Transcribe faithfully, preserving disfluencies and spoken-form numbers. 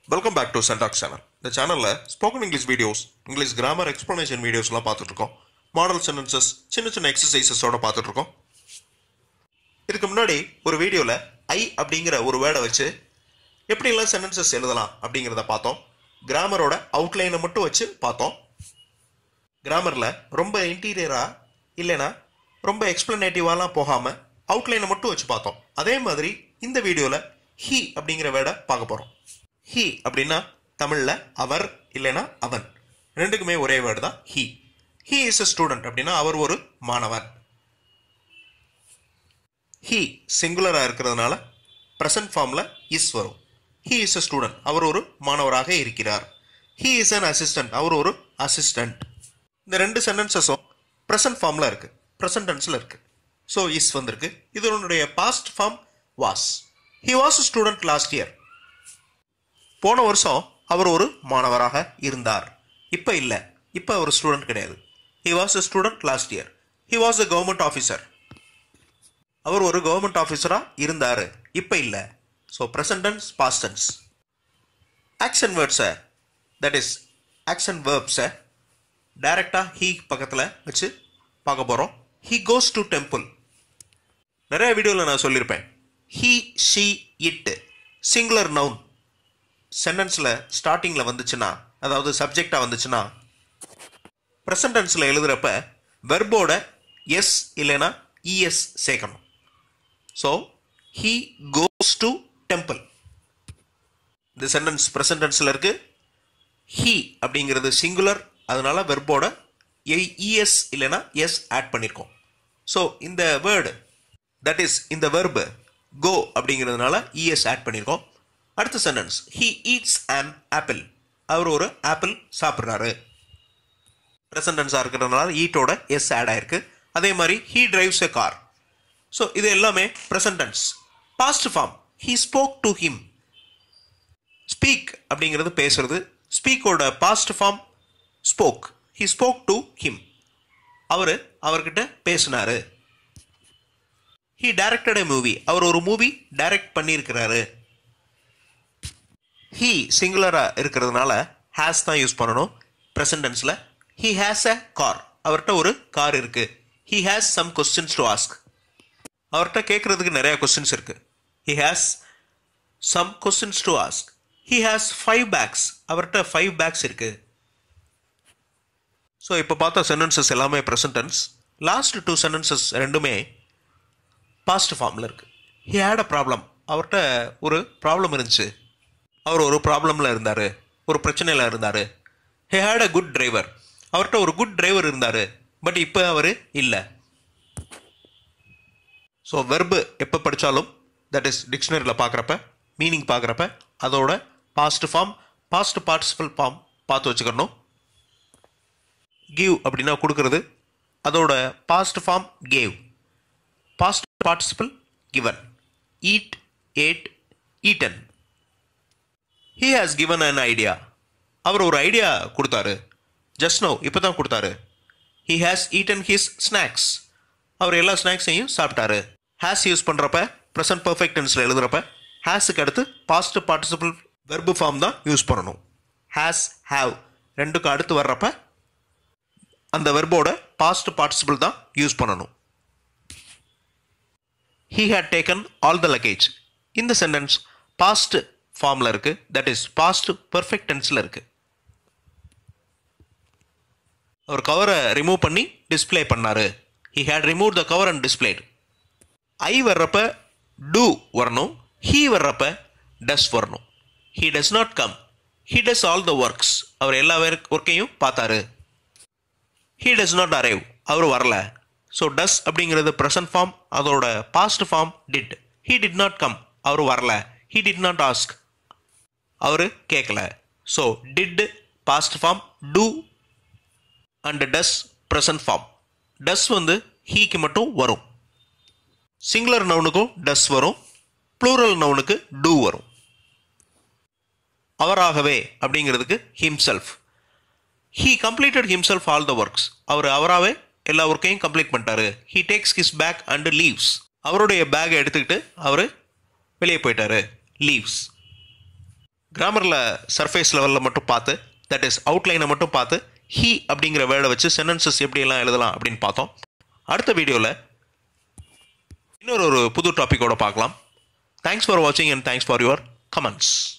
Welcome back to Syntax channel. The channel la spoken English videos, English grammar explanation videos la paathuட்டு இருக்கோம். Model sentences, சின்ன சின்ன exercises ஓட பாத்துட்டு இருக்கோம். இதுக்கு முன்னாடி ஒரு வீடியோல I அப்படிங்கிற ஒரு வேர்டை வச்சு எப்படி எல்லாம் sentences எழுதலாம் அப்படிங்கறத பார்த்தோம். கிராமரோட அவுட்லைனை மட்டும் வச்சு பார்த்தோம். கிராமர்ல ரொம்ப இன்டீரியரா இல்லனா ரொம்ப எக்ஸ்பிளனேட்டிவாலாம் போகாம அவுட்லைனை மட்டும் வச்சு பார்த்தோம். அதே மாதிரி இந்த வீடியோல he அப்படிங்கிற வேர்டை பார்க்க போறோம். he அப்படின்னா தமிழ்ல அவர் இல்லனா அவன் ரெண்டுக்குமே ஒரே வேர்டு தான் he. he is a student அப்படின்னா அவர் ஒரு மாணவர். he சிங்குலரா இருக்கிறதுனால present formல is வரும். he is a student அவர் ஒரு மாணவராக இருக்கிறார். he is an assistant அவர் ஒரு assistant. இந்த ரெண்டு சென்டென்சஸும் present formல இருக்கு, present tenseல இருக்கு. so is வந்திருக்கு. இதனுடைய past form was. he was a student last year. போன வருஷம் அவர் ஒரு மாணவராக இருந்தார். இப்ப இல்ல, இப்ப அவர் ஸ்டூடெண்ட் கிடையாது. he was a student last year. he was a government officer. அவர் ஒரு கவர்மெண்ட் ஆபீசரா இருந்தாரு. இப்ப இல்ல. so present tense, past tense. action words that is action verbs டைரக்டா he பக்கத்துல வச்சு பார்க்க போறோம். he goes to temple. நிறைய வீடியோல நான் சொல்லியிருப்பேன். he, she, it singular noun சென்டென்ஸ்ல ஸ்டார்டிங்ல வந்துச்சுன்னா, அதாவது சப்ஜெக்டா வந்துச்சுன்னா, பிரசன்ட் டென்ஸ்ல எழுதுறப்ப வெர்போட எஸ் இல்லைனா இஎஸ் சேர்க்கணும். So he goes to temple. இந்த சென்டென்ஸ் பிரசன்ட் டென்ஸ்ல இருக்கு. he அப்படிங்கிறது சிங்குலர், அதனால வெர்போட இஎஸ் இல்லைனா எஸ் ஆட் பண்ணிருக்கோம். ஸோ இந்த வேர்டு தட் இஸ் இந்த வெர்பு go அப்படிங்கிறதுனால இஎஸ் ஆட் பண்ணிருக்கோம். அடுத்த sentence he eats an apple. அவர் ஒரு ஆப்பிள் சாப்பிட்றாரு. பிரசன்ட் டென்ஸா இருக்கிறதுனால ஈட்டோட எஸ் ஆட் ஆயிருக்கு. அதே மாதிரி he drives a car. So இது எல்லாமே present tense. Past form he spoke to him. Speak அப்படிங்கிறது பேசுறது. ஸ்பீக்கோட past form spoke. he spoke to him. அவரு அவர்கிட்ட பேசினாரு. he directed a movie. அவர் ஒரு மூவி டைரக்ட் பண்ணியிருக்கிறாரு. he சிங்குலரா இருக்கிறதுனால has தான் யூஸ் பண்ணணும் present tenseல. he has a car. அவர்கிட்ட ஒரு கார் இருக்கு. he has some questions to ask. அவர்கிட்ட கேட்கறதுக்கு நிறைய questions இருக்கு. he has some questions to ask. he has five bags. அவர்கிட்ட five bags இருக்கு. ஸோ இப்போ பார்த்த சென்டென்சஸ் எல்லாமே present tense. Last two sentences ரெண்டுமே பாஸ்ட் ஃபார்ம்ல இருக்கு. he had a problem. அவர்கிட்ட ஒரு ப்ராப்ளம் இருந்துச்சு. அவர் ஒரு ப்ராப்ளம்ல இருந்தாரு, ஒரு பிரச்சனையில இருந்தாரு. he had a good driver. அவர்கிட்ட ஒரு குட் டிரைவர் இருந்தாரு, பட் இப்போ அவர் இல்லை. ஸோ வெர்பு எப்போ படித்தாலும் தட் இஸ் டிக்ஷனரியில் பார்க்குறப்ப மீனிங் பார்க்குறப்ப அதோட past form, past participle form பார்த்து வச்சுக்கணும். கிவ் அப்படின்னா கொடுக்கறது, அதோட past form gave. Past participle given. Eat, ate, eaten. he has given an idea. அவர் ஒரு ஐடியா கொடுத்தாரு. just now இப்போ தான் கொடுத்தாரு. he has eaten his snacks. அவர் எல்லா ஸ்நாக்ஸையும் சாப்பிட்டாரு. has யூஸ் பண்ணுறப்ப ப்ரெசன்ட் பர்ஃபெக்ட் டென்ஸில் எழுதுறப்ப ஹேஸுக்கு அடுத்து பாஸ்ட் பார்ட்டிசிபிள் வெர்பு ஃபார்ம் தான் யூஸ் பண்ணணும். has, have ரெண்டுக்கு அடுத்து வர்றப்ப அந்த வெர்போட பாஸ்ட் பார்ட்டிசிபிள் தான் யூஸ் பண்ணணும். he had taken all the luggage. இந்த சென்டென்ஸ் பாஸ்ட் ஃபார்ம்ல இருக்கு, தட் இஸ் பாஸ்ட் பெர்ஃபெக்ட் டென்ஸ்ல இருக்கு. ஒரு கவரை ரிமூவ் பண்ணி டிஸ்பிளே பண்ணாரு. he had removed the cover and displayed. I வர்றப்ப do வரணும், he வர்றப்ப does வரணும். he does not come. he does all the works. அவர் எல்லா ஒர்க்கையும் பார்த்தாரு. he does not arrive. அவர் வரல. ஸோ does அப்படிங்கிறது present form, அதோட past form did. he did not come. அவர் வரல. he did not ask. அவரு கேட்கல. So did past form, do and does present form. does வந்து heக்கு மட்டும் வரும். சிங்குலர் நவுனுக்கும் does வரும், ப்ளூரல் நவுனுக்கு do வரும். அவராகவே அப்படிங்கிறதுக்கு himself. he completed himself all the works. அவர் அவராகவே எல்லா ஒர்க்கையும் கம்ப்ளீட் பண்ணிட்டாரு. he takes his bag and leaves. அவருடைய பேக்கை எடுத்துக்கிட்டு அவர் வெளியே போயிட்டாரு. leaves. கிராமரில் சர்ஃபேஸ் லெவலில் மட்டும் பார்த்து, தட் இஸ் அவுட்லைனை மட்டும் பார்த்து ஹீ அப்படிங்கிற வேர்டை வச்சு சென்டென்சஸ் எப்படியெல்லாம் எழுதலாம் அப்படின்னு பார்த்தோம். அடுத்த வீடியோவில் இன்னொரு ஒரு புது டாப்பிக்கோட பார்க்கலாம். தேங்க்ஸ் ஃபார் வாட்சிங் and thanks for your comments.